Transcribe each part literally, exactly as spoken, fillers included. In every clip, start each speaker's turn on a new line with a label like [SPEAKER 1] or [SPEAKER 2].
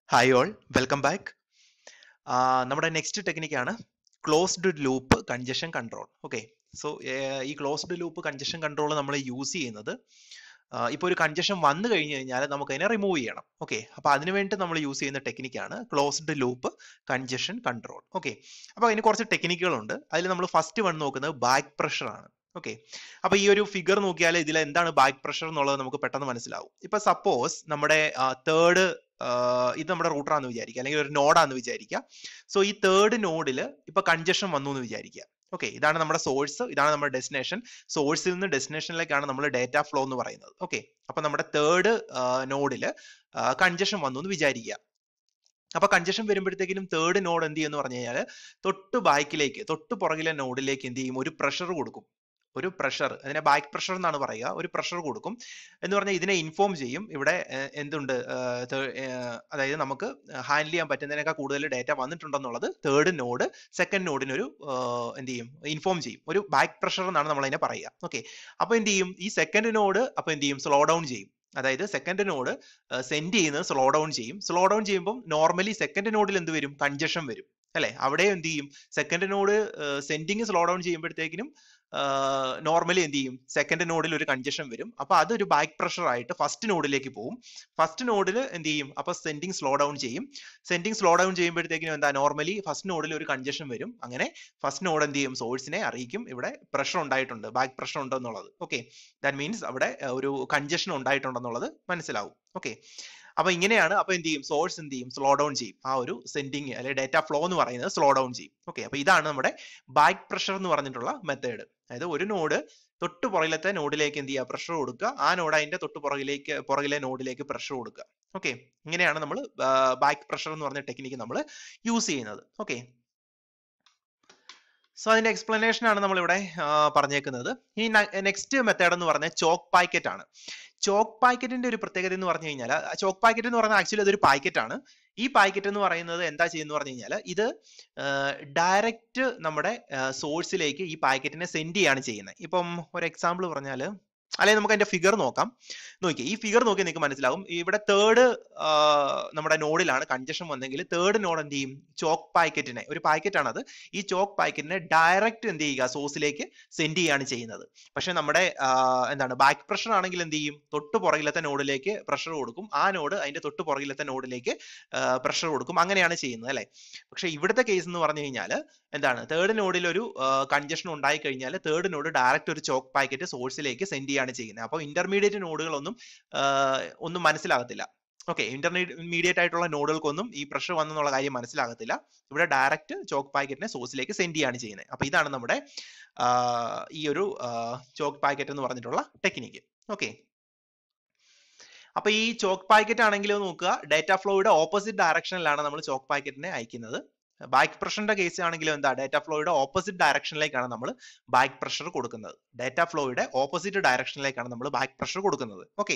[SPEAKER 1] Hi all, welcome back. നമ്മുടെ next ടെക്നിക്കാണ് closed loop congestion control. Okay, so ഈ closed loop congestion control നമ്മൾ use ചെയ്യുന്നത് ഇപ്പോൾ ഒരു കൺജഷൻ വന്നു കഴിഞ്ഞു കഴിഞ്ഞാൽ നമുക്ക് അതിനെ റിമൂവ് ചെയ്യണം. ഓക്കെ, അപ്പോൾ അതിനു വേണ്ടി നമ്മൾ യൂസ് ചെയ്യുന്ന ടെക്നിക്കാണ് closed loop congestion control. Okay, അപ്പോൾ അതിന് കുറച്ച് ടെക്നിക്കുകളുണ്ട്. അതിൽ നമ്മൾ ഫസ്റ്റ് വൺ നോക്കുന്നത് ബാക്ക് പ്രഷർ ആണ്. ഓക്കെ, അപ്പൊ ഈ ഒരു ഫിഗർ നോക്കിയാൽ ഇതിൽ എന്താണ് ബാക്ക് പ്രഷർ എന്നുള്ളത് നമുക്ക് പെട്ടെന്ന് മനസ്സിലാവും. ഇപ്പൊ സപ്പോസ് നമ്മുടെ തേർഡ് ഇത് നമ്മുടെ റൂട്ടറാന്ന് വിചാരിക്കുക, അല്ലെങ്കിൽ ഒരു നോഡാന്ന് വിചാരിക്കുക. സോ ഈ തേർഡ് നോഡിൽ ഇപ്പൊ കൺജഷൻ വന്നു എന്ന് വിചാരിക്കുക. ഓക്കെ, ഇതാണ് നമ്മുടെ സോഴ്സ്, ഇതാണ് നമ്മുടെ ഡെസ്റ്റിനേഷൻ. സോഴ്സിൽ നിന്ന് ഡെസ്റ്റിനേഷനിലേക്കാണ് നമ്മൾ ഡേറ്റ ഫ്ലോ എന്ന് പറയുന്നത്. ഓക്കെ, അപ്പൊ നമ്മുടെ തേർഡ് നോഡില് കൺജഷൻ വന്നു എന്ന് വിചാരിക്കുക. അപ്പൊ കൺജഷൻ വരുമ്പോഴത്തേക്കും തേർഡ് നോഡ് എന്ത് ചെയ്യുമെന്ന് പറഞ്ഞു കഴിഞ്ഞാൽ തൊട്ട് ബാക്കിലേക്ക് തൊട്ട് പുറകിലെ നോഡിലേക്ക് എന്ത് ചെയ്യും, ഒരു പ്രഷർ കൊടുക്കും. ഒരു പ്രഷർ, അതിനെ ബാക്ക് പ്രഷർ എന്നാണ് പറയുക. ഒരു പ്രഷർ കൊടുക്കും എന്ന് പറഞ്ഞാൽ ഇതിനെ ഇൻഫോം ചെയ്യും ഇവിടെ എന്തുണ്ട്, അതായത് നമുക്ക് ഹാൻഡിൽ ചെയ്യാൻ പറ്റുന്നതിനേക്കാൾ കൂടുതൽ ഡേറ്റ വന്നിട്ടുണ്ടെന്നുള്ളത് തേർഡ് നോഡ് സെക്കൻഡ് നോഡിനൊരു എന്ത് ചെയ്യും, ഇൻഫോം ചെയ്യും. ഒരു ബാക്ക് പ്രഷർ എന്നാണ് നമ്മൾ അതിനെ പറയുക. ഓക്കെ, അപ്പൊ എന്ത് ചെയ്യും, ഈ സെക്കൻഡ് നോഡ് അപ്പൊ എന്ത് ചെയ്യും, സ്ലോ ഡൗൺ ചെയ്യും. അതായത് സെക്കൻഡ് നോഡ് സെൻഡ് ചെയ്യുന്നത് സ്ലോ ഡൗൺ ചെയ്യും. സ്ലോ ഡൗൺ ചെയ്യുമ്പോൾ നോർമലി സെക്കൻഡ് നോഡിൽ എന്ത് വരും, കൺജഷൻ വരും അല്ലെ. അവിടെ എന്ത് ചെയ്യും, second node sending slow down ചെയ്യുമ്പോഴത്തേക്കിനും നോർമലി എന്ത് ചെയ്യും, സെക്കൻഡ് നോഡിൽ ഒരു കൺജഷൻ വരും. അപ്പൊ അതൊരു ബാക്ക് പ്രഷർ ആയിട്ട് ഫസ്റ്റ് നോഡിലേക്ക് പോകും. ഫസ്റ്റ് നോഡിൽ എന്ത് ചെയ്യും, അപ്പൊ സെൻഡിങ് സ്ലോ ഡൗൺ ചെയ്യും. സെൻഡിങ് സ്ലോ ഡൗൺ ചെയ്യുമ്പോഴത്തേക്കിനും എന്താ, നോർമലി ഫസ്റ്റ് നോഡിൽ ഒരു കൺജഷൻ വരും. അങ്ങനെ ഫസ്റ്റ് നോഡ് എന്ത് ചെയ്യും, സോഴ്സിനെ അറിയിക്കും ഇവിടെ പ്രഷർ ഉണ്ടായിട്ടുണ്ട്, ബാക്ക് പ്രഷർ ഉണ്ടെന്നുള്ളത്. ഓക്കെ, ദാറ്റ് മീൻസ് അവിടെ ഒരു കൺജഷൻ ഉണ്ടായിട്ടുണ്ടെന്നുള്ളത് മനസ്സിലാവും. ഓക്കെ, അപ്പൊ ഇങ്ങനെയാണ്. അപ്പൊ എന്ത് ചെയ്യും, സോഴ്സ് എന്ത് ചെയ്യും, സ്ലോ ഡൗൺ ചെയ്യും. ആ ഒരു സെൻഡിങ് അല്ലെങ്കിൽ ഡേറ്റ ഫ്ലോ എന്ന് പറയുന്നത് സ്ലോ ഡൗൺ ചെയ്യും. ഓക്കെ, അപ്പൊ ഇതാണ് നമ്മുടെ ബാക്ക് പ്രഷർ എന്ന് പറഞ്ഞിട്ടുള്ള മെത്തേഡ്. അതായത് ഒരു നോഡ് തൊട്ട് പുറകിലത്തെ നോഡിലേക്ക് എന്ത് ചെയ്യുക, പ്രഷർ കൊടുക്കുക. ആ നോഡ് അതിന്റെ തൊട്ട് പുറകിലേക്ക് പുറകിലെ നോഡിലേക്ക് പ്രഷർ കൊടുക്കുക. ഓക്കെ, ഇങ്ങനെയാണ് നമ്മൾ ബാക്ക് പ്രഷർ എന്ന് പറഞ്ഞ ടെക്നിക്ക് നമ്മൾ യൂസ് ചെയ്യുന്നത്. ഓക്കെ, സോ അതിന്റെ എക്സ്പ്ലനേഷൻ ആണ് നമ്മൾ ഇവിടെ പറഞ്ഞേക്കുന്നത്. ഈ നെക്സ്റ്റ് മെത്തേഡ് എന്ന് പറഞ്ഞാൽ ചോക്ക് പാക്കറ്റ് ആണ്. ചോക്ക് പാക്കറ്റിന്റെ ഒരു പ്രത്യേകത എന്ന് പറഞ്ഞു കഴിഞ്ഞാൽ, ചോക്ക് പാക്കറ്റ് എന്ന് പറഞ്ഞാൽ ആക്ച്വലി അതൊരു പാക്കറ്റ് ആണ്. ഈ പാക്കറ്റ് എന്ന് പറയുന്നത് എന്താ ചെയ്യുന്നത് പറഞ്ഞു കഴിഞ്ഞാൽ, ഇത് ഡയറക്റ്റ് നമ്മുടെ സോഴ്സിലേക്ക് ഈ പാക്കറ്റിനെ സെൻഡ് ചെയ്യാണ് ചെയ്യുന്നത്. ഇപ്പം ഒരു എക്സാമ്പിൾ പറഞ്ഞാൽ, അല്ലെങ്കിൽ നമുക്ക് അതിന്റെ ഫിഗർ നോക്കാം. നോക്കിയേ, ഈ ഫിഗർ നോക്കി നിങ്ങൾക്ക് മനസ്സിലാവും. ഇവിടെ തേർഡ് നമ്മുടെ നോഡിലാണ് കൺജഷൻ വന്നെങ്കിൽ തേർഡ് നോഡ് എന്ത് ചെയ്യും, ചോക്ക് പാക്കറ്റിനെ, ഒരു പാക്കറ്റ് ആണത്, ഈ ചോക്ക് പാക്കറ്റിനെ ഡയറക്റ്റ് എന്ത് ചെയ്യുക, സോഴ്സിലേക്ക് സെൻഡ് ചെയ്യാണ് ചെയ്യുന്നത്. പക്ഷെ നമ്മുടെ എന്താണ് ബാക്ക് പ്രഷർ ആണെങ്കിൽ എന്ത് ചെയ്യും, തൊട്ട് പുറകിലത്തെ നോഡിലേക്ക് പ്രഷർ കൊടുക്കും. ആ നോഡ് അതിന്റെ തൊട്ട് പുറകിലത്തെ നോഡിലേക്ക് പ്രഷർ കൊടുക്കും. അങ്ങനെയാണ് ചെയ്യുന്നത് അല്ലെ. പക്ഷെ ഇവിടുത്തെ കേസ് എന്ന് പറഞ്ഞു കഴിഞ്ഞാൽ എന്താണ്, തേർഡ് നോഡിൽ ഒരു കൺജഷൻ ഉണ്ടായി കഴിഞ്ഞാൽ തേർഡ് നോഡ് ഡയറക്റ്റ് ഒരു ചോക്ക് പാക്കറ്റ് സോഴ്സിലേക്ക് സെൻഡ് ചെയ്യാണ് ചെയ്യുന്നത്. അപ്പോൾ ഇന്റർമീഡിയറ്റ് നോഡുകളൊന്നും ഒന്നും മനസ്സിലാകത്തില്ല. ഓക്കെ, ഇന്റർമീഡിയറ്റ് ആയിട്ടുള്ള നോഡുകൾക്കൊന്നും ഈ പ്രഷർ വന്നെന്നുള്ള കാര്യം മനസ്സിലാകത്തില്ല. ഇവിടെ ഡയറക്റ്റ് ചോക്ക് പാക്കറ്റിനെ സോഴ്സിലേക്ക് സെൻഡ് ചെയ്യാണ് ചെയ്യുന്നത്. അപ്പൊ ഇതാണ് നമ്മുടെ ഈ ഒരു ചോക്ക് പാക്കറ്റ് എന്ന് പറഞ്ഞിട്ടുള്ള ടെക്നിക്ക്. ഓക്കെ, അപ്പൊ ഈ ചോക്ക് പാക്കറ്റ് ആണെങ്കിൽ നോക്കുക, ഡേറ്റ ഫ്ലോയുടെ ഓപ്പോസിറ്റ് ഡയറക്ഷനിലാണ് നമ്മൾ ചോക്ക് പാക്കറ്റിനെ അയക്കുന്നത്. ബാക്ക് പ്രഷറിന്റെ കേസ് ആണെങ്കിലും എന്താ, ഡേറ്റ ഫ്ലോയുടെ ഓപ്പോസിറ്റ് ഡയറക്ഷനിലേക്കാണ് നമ്മൾ ബാക്ക് പ്രഷർ കൊടുക്കുന്നത്. ഡേറ്റ ഫ്ലോയുടെ ഓപ്പോസിറ്റ് ഡയറക്ഷനിലേക്കാണ് നമ്മൾ ബാക്ക് പ്രഷർ കൊടുക്കുന്നത്. ഓക്കെ,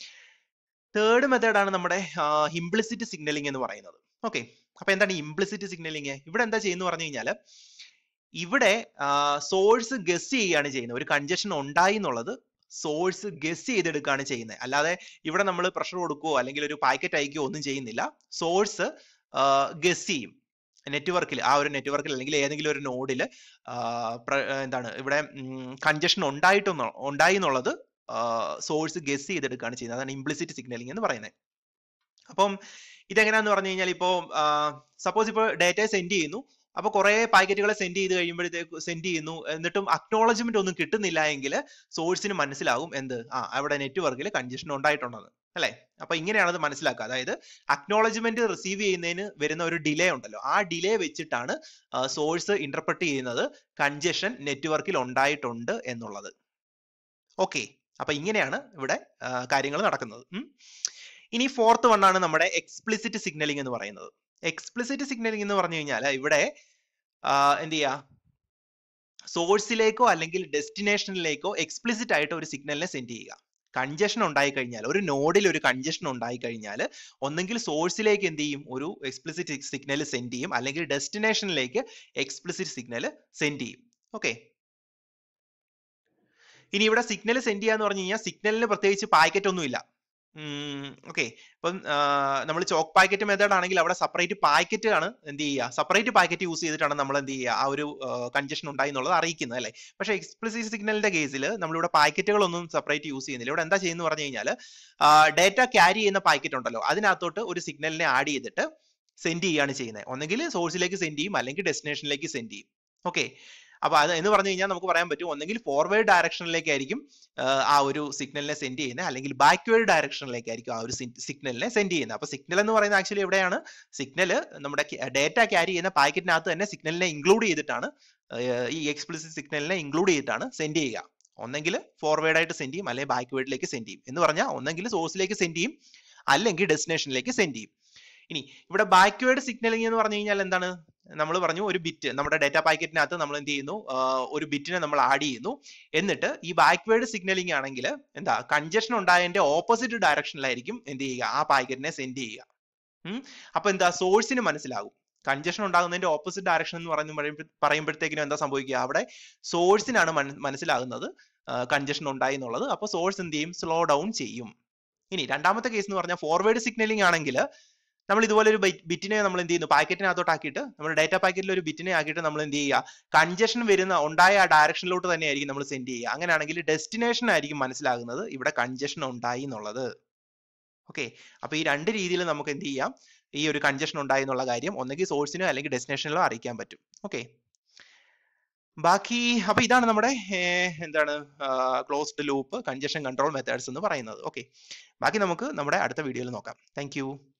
[SPEAKER 1] തേർഡ് മെത്തേഡ് ആണ് നമ്മുടെ ഇംപ്ലിസിറ്റ് സിഗ്നലിംഗ് എന്ന് പറയുന്നത്. ഓക്കെ, അപ്പൊ എന്താണ് ഇംപ്ലിസിറ്റ് സിഗ്നലിംഗ്? ഇവിടെ എന്താ ചെയ്യുന്നത് പറഞ്ഞു കഴിഞ്ഞാൽ, ഇവിടെ സോഴ്സ് ഗസ് ചെയ്യാണ് ചെയ്യുന്നത്. ഒരു കൺജഷൻ ഉണ്ടായി എന്നുള്ളത് സോഴ്സ് ഗസ് ചെയ്തെടുക്കുകയാണ് ചെയ്യുന്നത്. അല്ലാതെ ഇവിടെ നമ്മൾ പ്രഷർ കൊടുക്കുകയോ അല്ലെങ്കിൽ ഒരു പാക്കറ്റ് അയക്കുകയോ ഒന്നും ചെയ്യുന്നില്ല. സോഴ്സ് ഗസ് ചെയ്യും നെറ്റ്വർക്കിൽ, ആ ഒരു നെറ്റ്വർക്കിൽ അല്ലെങ്കിൽ ഏതെങ്കിലും ഒരു നോഡിൽ എന്താണ് ഇവിടെ കൺജഷൻ ഉണ്ടായിട്ടൊന്നോ ഉണ്ടായി എന്നുള്ളത് സോഴ്സ് ഗസ് ചെയ്തെടുക്കുകയാണ് ചെയ്യുന്നത്. അതാണ് ഇംപ്ലിസിറ്റ് സിഗ്നലിംഗ് എന്ന് പറയുന്നത്. അപ്പം ഇതെങ്ങനെയാന്ന് പറഞ്ഞു കഴിഞ്ഞാൽ, ഇപ്പോൾ സപ്പോസ് ഇപ്പോൾ ഡേറ്റ സെൻഡ് ചെയ്യുന്നു. അപ്പൊ കുറെ പാക്കറ്റുകളെ സെൻഡ് ചെയ്ത് കഴിയുമ്പോഴത്തേക്ക് സെൻഡ് ചെയ്യുന്നു, എന്നിട്ടും അക്നോളജ്മെന്റ് ഒന്നും കിട്ടുന്നില്ല എങ്കിൽ സോഴ്സിന് മനസ്സിലാകും എന്ത്, ആ അവിടെ നെറ്റ്വർക്കിൽ കൺജഷൻ ഉണ്ടായിട്ടുണ്ടെന്ന് അല്ലെ. അപ്പൊ ഇങ്ങനെയാണ് അത് മനസ്സിലാക്കുക. അതായത് അക്നോളജ്മെന്റ് റിസീവ് ചെയ്യുന്നതിന് വരുന്ന ഒരു ഡിലേ ഉണ്ടല്ലോ, ആ ഡിലേ വെച്ചിട്ടാണ് സോഴ്സ് ഇന്റർപ്രറ്റ് ചെയ്യുന്നത് കൺജഷൻ നെറ്റ്വർക്കിൽ ഉണ്ടായിട്ടുണ്ട് എന്നുള്ളത്. ഓക്കെ, അപ്പൊ ഇങ്ങനെയാണ് ഇവിടെ കാര്യങ്ങൾ നടക്കുന്നത്. ഇനി ഫോർത്ത് വൺ ആണ് നമ്മുടെ എക്സ്പ്ലിസിറ്റ് സിഗ്നലിംഗ് എന്ന് പറയുന്നത്. എക്സ്പ്ലിസിറ്റ് സിഗ്നലിംഗ് എന്ന് പറഞ്ഞു കഴിഞ്ഞാൽ ഇവിടെ എന്ത് ചെയ്യാ, സോഴ്സിലേക്കോ അല്ലെങ്കിൽ ഡെസ്റ്റിനേഷനിലേക്കോ എക്സ്പ്ലിസിറ്റ് ആയിട്ട് ഒരു സിഗ്നലിനെ സെൻഡ് ചെയ്യുക. കൺജഷൻ ഉണ്ടായി കഴിഞ്ഞാൽ, ഒരു നോഡിൽ ഒരു കൺജഷൻ ഉണ്ടായി കഴിഞ്ഞാൽ ഒന്നെങ്കിൽ സോഴ്സിലേക്ക് എന്ത് ചെയ്യും, ഒരു എക്സ്പ്ലിസിറ്റ് സിഗ്നൽ സെൻഡ് ചെയ്യും, അല്ലെങ്കിൽ ഡെസ്റ്റിനേഷനിലേക്ക് എക്സ്പ്ലിസിറ്റ് സിഗ്നൽ സെൻഡ് ചെയ്യും. ഓക്കെ, ഇനി ഇവിടെ സിഗ്നൽ സെൻഡ് ചെയ്യാന്ന് പറഞ്ഞു കഴിഞ്ഞാൽ സിഗ്നലിന് പ്രത്യേകിച്ച് പാക്കറ്റ് ഒന്നും ഇല്ല. ഓക്കെ, ഇപ്പം നമ്മൾ ചോക്ക് പാക്കറ്റ് മെത്തേഡ് ആണെങ്കിൽ അവിടെ സെപ്പറേറ്റ് പാക്കറ്റ് ആണ് എന്ത് ചെയ്യുക, സെപ്പറേറ്റ് പാക്കറ്റ് യൂസ് ചെയ്തിട്ടാണ് നമ്മൾ എന്ത് ചെയ്യുക ആ ഒരു കൺജഷൻ ഉണ്ടായി എന്നുള്ളത് അറിയിക്കുന്നത് അല്ലേ. പക്ഷേ എക്സ്പ്ലിസിറ്റ് സിഗ്നലിന്റെ കേസിൽ നമ്മളിവിടെ പാക്കറ്റുകളൊന്നും സെപ്പറേറ്റ് യൂസ് ചെയ്യുന്നില്ല. ഇവിടെ എന്താ ചെയ്യുന്നത് പറഞ്ഞു കഴിഞ്ഞാൽ ഡേറ്റ ക്യാരി ചെയ്യുന്ന പാക്കറ്റ് ഉണ്ടല്ലോ അതിനകത്തോട്ട് ഒരു സിഗ്നലിനെ ആഡ് ചെയ്തിട്ട് സെൻഡ് ചെയ്യുകയാണ് ചെയ്യുന്നത്. ഒന്നെങ്കിൽ സോഴ്സിലേക്ക് സെൻഡ് ചെയ്യും അല്ലെങ്കിൽ ഡെസ്റ്റിനേഷനിലേക്ക് സെൻഡ് ചെയ്യും. ഓക്കെ, അപ്പൊ അത് എന്ന് പറഞ്ഞു കഴിഞ്ഞാൽ നമുക്ക് പറയാൻ പറ്റും ഒന്നെങ്കിൽ ഫോർവേഡ് ഡയറക്ഷനിലേക്കായിരിക്കും ആ ഒരു സിഗ്നലിനെ സെൻഡ് ചെയ്യുന്നത്, അല്ലെങ്കിൽ ബാക്ക്വേർഡ് ഡയറക്ഷനിലേക്കായിരിക്കും ആ ഒരു സിഗ്നലിനെ സെൻഡ് ചെയ്യുന്നത്. അപ്പൊ സിഗ്നൽ എന്ന് പറയുന്നത് ആക്ച്വലി എവിടെയാണ്, സിഗ്നൽ നമ്മുടെ ഡേറ്റ ക്യാരി ചെയ്യുന്ന പാക്കറ്റിനകത്ത് തന്നെ സിഗ്നലിനെ ഇൻക്ലൂഡ് ചെയ്തിട്ടാണ് ഈ എക്സ്പ്ലിസിറ്റ് സിഗ്നലിനെ ഇൻക്ലൂഡ് ചെയ്തിട്ടാണ് സെൻഡ് ചെയ്യുക. ഒന്നെങ്കിൽ ഫോർവേഡ് ആയിട്ട് സെൻഡ് ചെയ്യും അല്ലെങ്കിൽ ബാക്ക്വേർഡിലേക്ക് സെൻഡ് ചെയ്യും. എന്ന് പറഞ്ഞാൽ ഒന്നെങ്കിൽ സോഴ്സിലേക്ക് സെൻഡ് ചെയ്യും അല്ലെങ്കിൽ ഡെസ്റ്റിനേഷനിലേക്ക് സെൻഡ് ചെയ്യും. ഇനി ഇവിടെ ബാക്ക്വേർഡ് സിഗ്നലിംഗ് എന്ന് പറഞ്ഞു കഴിഞ്ഞാൽ എന്താണ്, നമ്മൾ പറഞ്ഞു ഒരു ബിറ്റ് നമ്മുടെ ഡേറ്റ പാക്കറ്റിനകത്ത് നമ്മൾ എന്ത് ചെയ്യുന്നു, ഒരു ബിറ്റിനെ നമ്മൾ ആഡ് ചെയ്യുന്നു. എന്നിട്ട് ഈ ബാക്ക്വേർഡ് സിഗ്നലിംഗ് ആണെങ്കിൽ എന്താ, കൺജഷൻ ഉണ്ടായതിന്റെ ഓപ്പോസിറ്റ് ഡയറക്ഷനിലായിരിക്കും എന്ത് ചെയ്യുക ആ പാക്കറ്റിനെ സെൻഡ് ചെയ്യുക. ഉം അപ്പൊ എന്താ, സോഴ്സിന് മനസ്സിലാകും കൺജഷൻ ഉണ്ടാകുന്നതിന്റെ ഓപ്പോസിറ്റ് ഡയറക്ഷൻ എന്ന് പറയുമ്പോൾ പറയുമ്പോഴത്തേക്കിനും എന്താ സംഭവിക്കുക, അവിടെ സോഴ്സിനാണ് മനസ്സിലാകുന്നത് കൺജഷൻ ഉണ്ടായി എന്നുള്ളത്. അപ്പൊ സോഴ്സ് എന്ത് ചെയ്യും, സ്ലോ ഡൗൺ ചെയ്യും. ഇനി രണ്ടാമത്തെ കേസ് എന്ന് പറഞ്ഞാൽ ഫോർവേഡ് സിഗ്നലിംഗ് ആണെങ്കിൽ നമ്മൾ ഇതുപോലെ ഒരു ബിറ്റിനെ നമ്മൾ എന്ത് ചെയ്യുന്നു, പാക്കറ്റിനകത്തോട്ട് ആക്കിയിട്ട് നമ്മുടെ ഡേറ്റ പാക്കറ്റിൽ ഒരു ബിറ്റിനെ ആക്കിയിട്ട് നമ്മൾ എന്ത് ചെയ്യുക, കൺജഷൻ വരുന്ന ഉണ്ടായ ആ ഡയറക്ഷനിലോട്ട് തന്നെ ആയിരിക്കും നമ്മൾ സെൻഡ് ചെയ്യുക. അങ്ങനെയാണെങ്കിൽ ഡെസ്റ്റിനേഷൻ ആയിരിക്കും മനസ്സിലാകുന്നത് ഇവിടെ കൺജഷൻ ഉണ്ടായി എന്നുള്ളത്. ഓക്കെ, അപ്പൊ ഈ രണ്ട് രീതിയിൽ നമുക്ക് എന്ത് ചെയ്യാം, ഈ ഒരു കൺജഷൻ ഉണ്ടായി എന്നുള്ള കാര്യം ഒന്നെങ്കിൽ സോഴ്സിനോ അല്ലെങ്കിൽ ഡെസ്റ്റിനേഷനിലോ അറിയിക്കാൻ പറ്റും. ഓക്കെ, ബാക്കി അപ്പൊ ഇതാണ് നമ്മുടെ എന്താണ് closed loop congestion control methods എന്ന് പറയുന്നത്. ഓക്കെ, ബാക്കി നമുക്ക് നമ്മുടെ അടുത്ത വീഡിയോയിൽ നോക്കാം. താങ്ക്